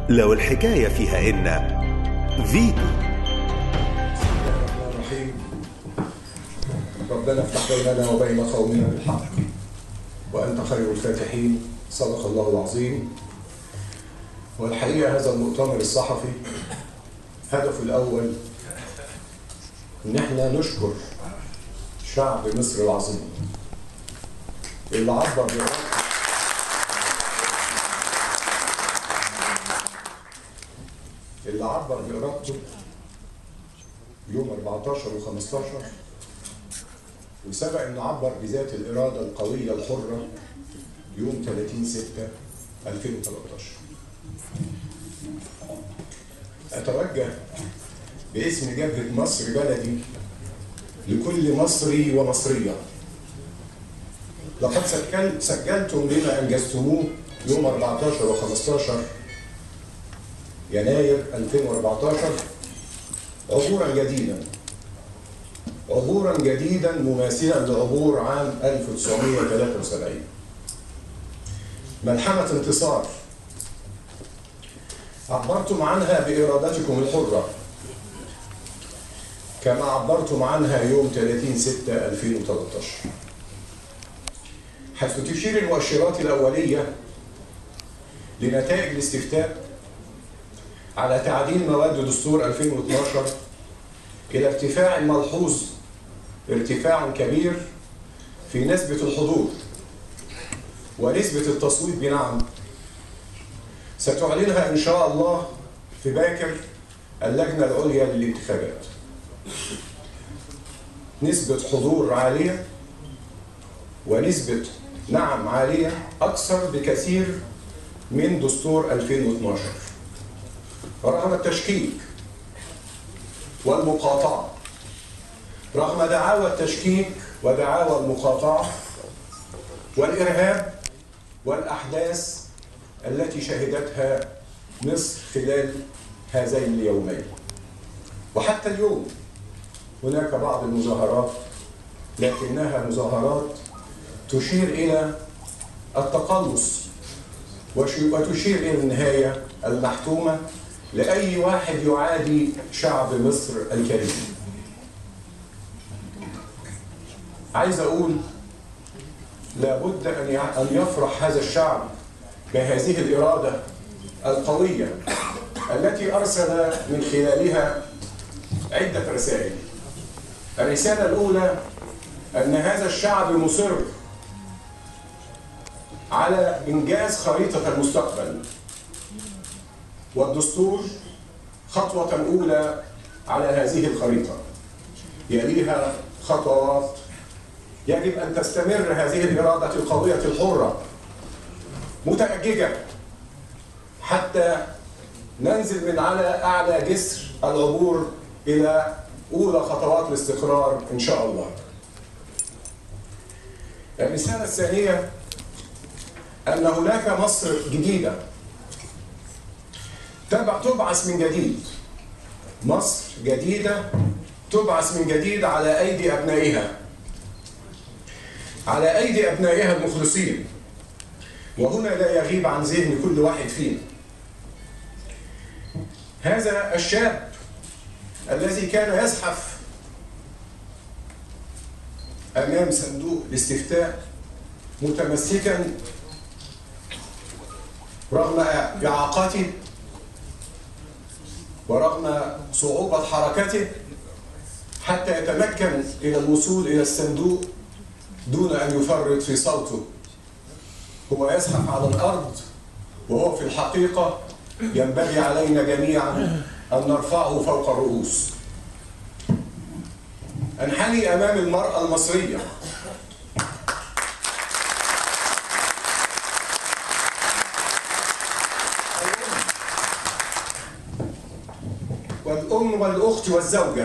لو الحكاية فيها إن فيتو. بسم الله الرحمن الرحيم. ربنا افتح بيننا وبين قومنا بالحق وأنت خير الفاتحين. صدق الله العظيم. والحقيقة هذا المؤتمر الصحفي هدفه الأول إن احنا نشكر شعب مصر العظيم اللي عبر بإرادته يوم 14 و15، وسبق إنه عبر بذات الإرادة القوية الحرة يوم 30/6/2013. أتوجه باسم جبهة مصر بلدي لكل مصري ومصرية. لقد سجلتم بما أنجزتموه يوم 14 و15 يناير 2014 عبورا جديدا مماثلا لعبور عام 1973. ملحمة انتصار عبرتم عنها بإرادتكم الحرة كما عبرتم عنها يوم 30/6/2013، حيث تشير المؤشرات الأولية لنتائج الاستفتاء على تعديل مواد دستور 2012 إلى ارتفاع ملحوظ، ارتفاع كبير في نسبة الحضور ونسبة التصويت بنعم، ستعلنها إن شاء الله في باكر اللجنة العليا للانتخابات. نسبة حضور عالية ونسبة نعم عالية أكثر بكثير من دستور 2012، رغم التشكيك والمقاطعة، رغم دعاوى التشكيك ودعاوى المقاطعة والإرهاب والأحداث التي شهدتها مصر خلال هذين اليومين. وحتى اليوم هناك بعض المظاهرات، لكنها مظاهرات تشير إلى التقلص وتشير إلى النهاية المحتومة لأي واحد يعادي شعب مصر الكريم. عايز أقول لابد أن يفرح هذا الشعب بهذه الإرادة القوية التي أرسل من خلالها عدة رسائل. الرسالة الأولى أن هذا الشعب مصر على إنجاز خريطة المستقبل، والدستور خطوة أولى على هذه الخريطة، يليها خطوات يجب أن تستمر هذه الإرادة القوية الحرة متأججة حتى ننزل من على أعلى جسر العبور إلى أولى خطوات الاستقرار إن شاء الله. الرسالة الثانية أن هناك مصر جديدة تبعث من جديد، مصر جديدة تبعث من جديد على أيدي أبنائها المخلصين. وهنا لا يغيب عن ذهن كل واحد فينا هذا الشاب الذي كان يزحف أمام صندوق الاستفتاء متمسكا رغم إعاقته ورغم صعوبة حركته حتى يتمكن إلى الوصول إلى الصندوق دون أن يفرط في صوته. هو يزحف على الأرض وهو في الحقيقة ينبغي علينا جميعا أن نرفعه فوق الرؤوس. أنحني أمام المرأة المصرية والأم والأخت والزوجة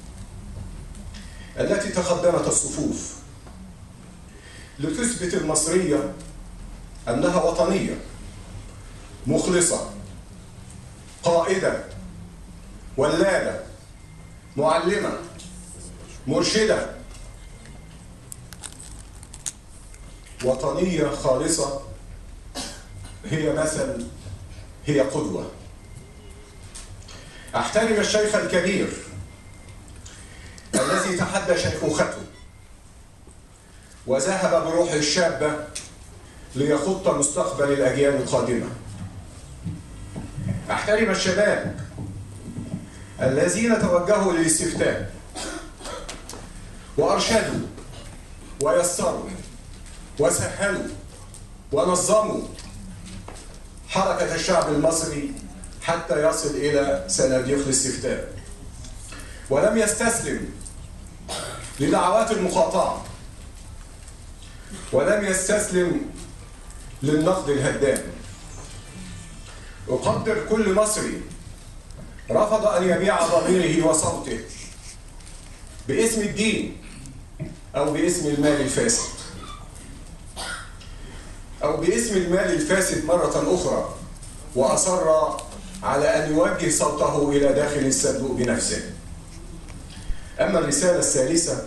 التي تقدمت الصفوف لتثبت المصرية أنها وطنية مخلصة قائدة ولادة معلمة مرشدة وطنية خالصة، هي مثل، هي قدوة. أحترم الشيخ الكبير الذي تحدى شيخوخته وذهب بروحه الشابة ليخط مستقبل الأجيال القادمة. أحترم الشباب الذين توجهوا للاستفتاء وأرشدوا ويسروا وسهلوا ونظموا حركة الشعب المصري حتى يصل إلى صناديق الاستفتاء، ولم يستسلم لدعوات المقاطعة، ولم يستسلم للنقد الهدام. أقدر كل مصري رفض أن يبيع ضميره وصوته باسم الدين أو باسم المال الفاسد أو باسم المال الفاسد مرة أخرى، وأصر على أن يوجه صوته إلى داخل الصندوق بنفسه. أما الرسالة الثالثة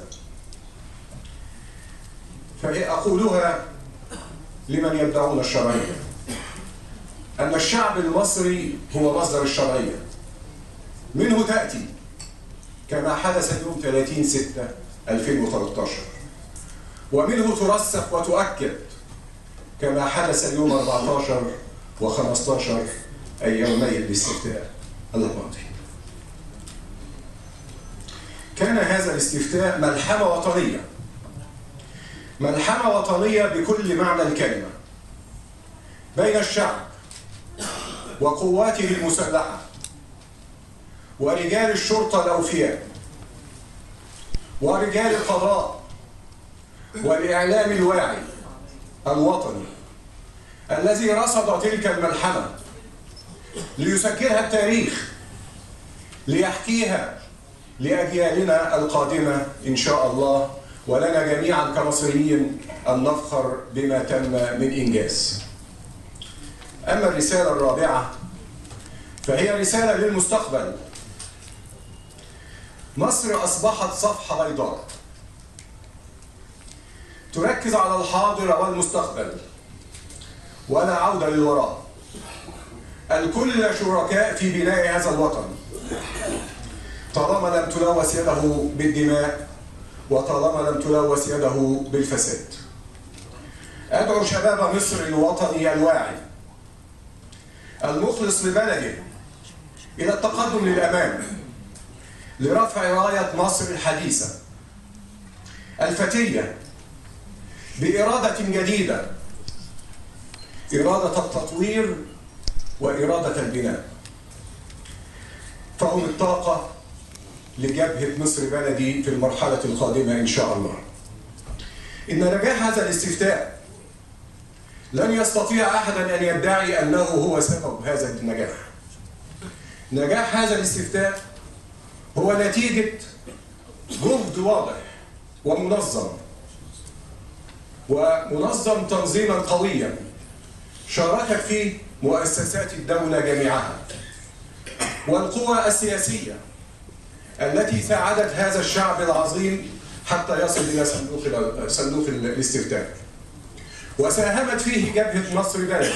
فأقولها لمن يدعون الشرعية، أن الشعب المصري هو مصدر الشرعية، منه تأتي كما حدث يوم 30/6/2013، ومنه ترسخ وتؤكد كما حدث اليوم 14 و15 أي يومي الاستفتاء الماضي. كان هذا الاستفتاء ملحمة وطنية، ملحمة وطنية بكل معنى الكلمة، بين الشعب وقواته المسلحة ورجال الشرطة الأوفياء ورجال القضاء والإعلام الواعي الوطني الذي رصد تلك الملحمة ليسجلها التاريخ ليحكيها لأجيالنا القادمة إن شاء الله، ولنا جميعا كمصريين أن نفخر بما تم من إنجاز. أما الرسالة الرابعة فهي رسالة للمستقبل. مصر أصبحت صفحة بيضاء تركز على الحاضر والمستقبل ولا عودة للوراء. الكل شركاء في بناء هذا الوطن طالما لم تلوث يده بالدماء وطالما لم تلوث يده بالفساد. أدعو شباب مصر الوطني الواعي المخلص لبلده إلى التقدم للأمام لرفع راية مصر الحديثة الفتية بإرادة جديدة، إرادة التطوير وإرادة البناء. فهم الطاقة لجبهة مصر بلدي في المرحلة القادمة إن شاء الله. إن نجاح هذا الاستفتاء لن يستطيع أحدا أن يدعي أنه هو سبب هذا النجاح. نجاح هذا الاستفتاء هو نتيجة جهد واضح ومنظم تنظيما قويا شاركت فيه مؤسسات الدولة جميعها والقوى السياسية التي ساعدت هذا الشعب العظيم حتى يصل إلى صندوق الاستفتاء، وساهمت فيه جبهة مصر بلدي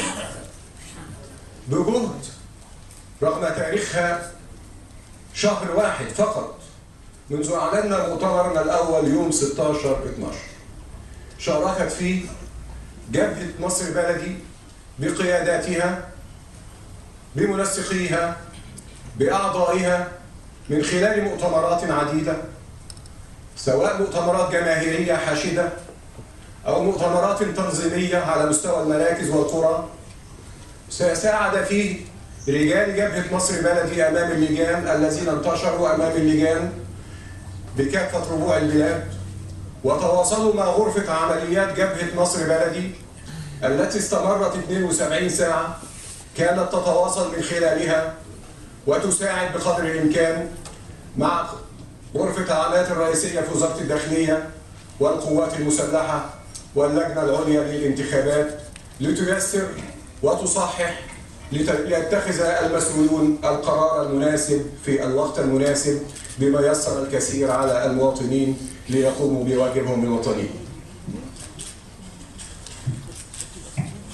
بجهد رغم تاريخها شهر واحد فقط منذ أعلنا مؤتمرنا الأول يوم 16/12. شاركت فيه جبهة مصر بلدي بقياداتها بمنسقيها بأعضائها من خلال مؤتمرات عديدة، سواء مؤتمرات جماهيرية حاشدة أو مؤتمرات تنظيمية على مستوى المراكز والقرى. ساعد فيه رجال جبهة مصر بلدي أمام اللجان الذين انتشروا أمام اللجان بكافة ربوع البلاد، وتواصلوا مع غرفة عمليات جبهة مصر بلدي التي استمرت 72 ساعة كانت تتواصل من خلالها وتساعد بقدر الإمكان مع غرفة العمليات الرئيسية في وزارة الداخلية والقوات المسلحة واللجنة العليا للانتخابات لتيسر وتصحح ليتخذ المسؤولون القرار المناسب في الوقت المناسب بما يسر الكثير على المواطنين ليقوموا بواجبهم الوطني.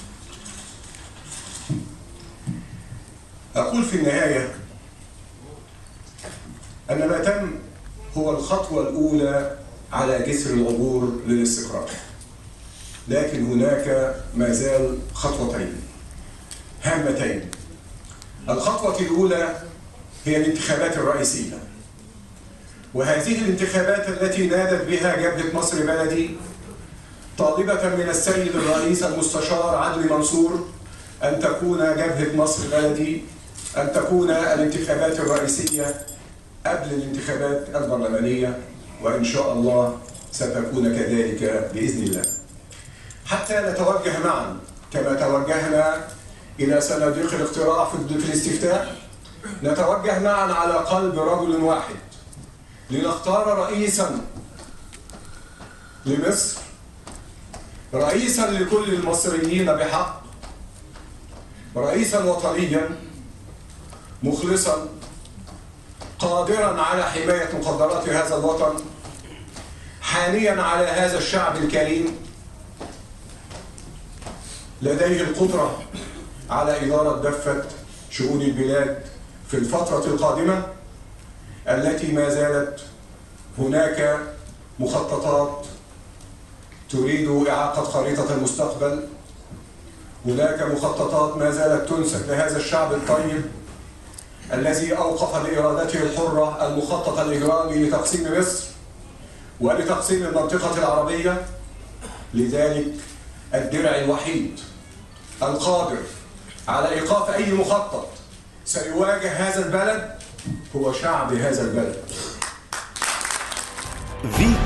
أقول في النهاية أن ما تم هو الخطوة الأولى على جسر العبور للاستقرار، لكن هناك ما زال خطوتين هامتين. الخطوة الأولى هي الانتخابات الرئيسية، وهذه الانتخابات التي نادت بها جبهة مصر بلدي طالبة من السيد الرئيس المستشار عدلي منصور أن تكون جبهة مصر بلدي أن تكون الانتخابات الرئيسية قبل الانتخابات البرلمانية، وإن شاء الله ستكون كذلك بإذن الله، حتى نتوجه معا كما توجهنا إلى صناديق الاقتراع في الاستفتاء، نتوجه معا على قلب رجل واحد لنختار رئيسا لمصر، رئيسا لكل المصريين بحق، رئيسا وطنيا مخلصا قادرا على حماية مقدرات هذا الوطن، حانيا على هذا الشعب الكريم، لديه القدرة على إدارة دفة شؤون البلاد في الفترة القادمة التي ما زالت هناك مخططات تريد إعاقة خريطة المستقبل، هناك مخططات ما زالت تنسب لهذا الشعب الطيب الذي أوقف بإرادته الحرة المخطط الإجرامي لتقسيم مصر ولتقسيم المنطقة العربية. لذلك الدرع الوحيد القادر على إيقاف أي مخطط سيواجه هذا البلد هو شعب هذا البلد.